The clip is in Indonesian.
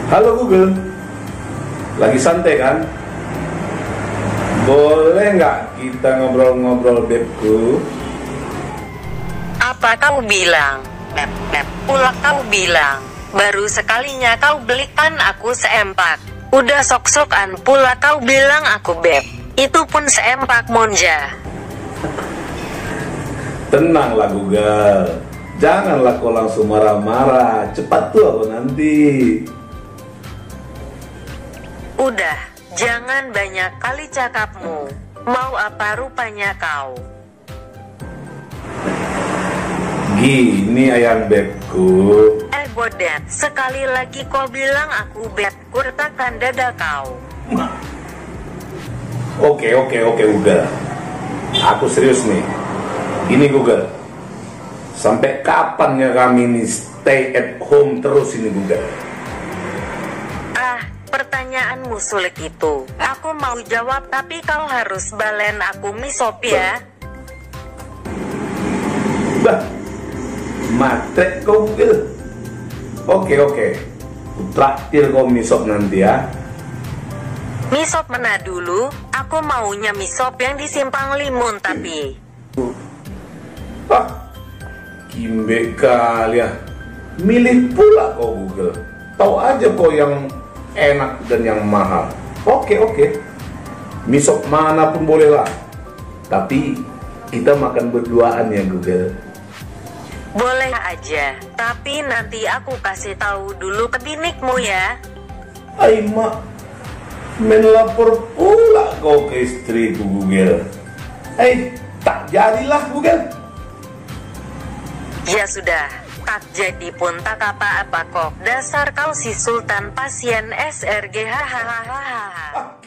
Halo Google, lagi santai kan? Boleh nggak kita ngobrol-ngobrol, bebku? Apa kau bilang? Pula kau bilang, baru sekalinya kau belikan aku seempak. Udah sok-sokan pula kau bilang aku beb. Itu pun seempak monja. Tenanglah Google, janganlah kau langsung marah-marah. Cepat tuh aku nanti. Udah, jangan banyak kali cakapmu. Mau apa rupanya kau? Gini ayang bebku. Bodet, sekali lagi kau bilang aku beb, kurtakan dada kau. Oke Google. Aku serius nih. Ini Google. Sampai kapan ya kami ini stay at home terus ini Google? Pertanyaanmu sulit itu. Aku mau jawab tapi kau harus balen aku misop ya. Bah, matre kau Google. Oke. Traktir kau misop nanti ya. Misop mana dulu? Aku maunya misop yang di Simpang Limun tapi. Kimbe kali ya. Milih pula kau Google. Tahu aja kau yang enak dan yang mahal. Oke. Misop manapun boleh lah. Tapi kita makan berduaan ya Google. Boleh aja, tapi nanti aku kasih tahu dulu ke binikmu ya. Ay mak, main lapor pula kau ke istriku Google. Tak jadilah Google. Ya sudah, tak jadi pun tak apa-apa kok. Dasar kau si Sultan pasien SRG hahaha.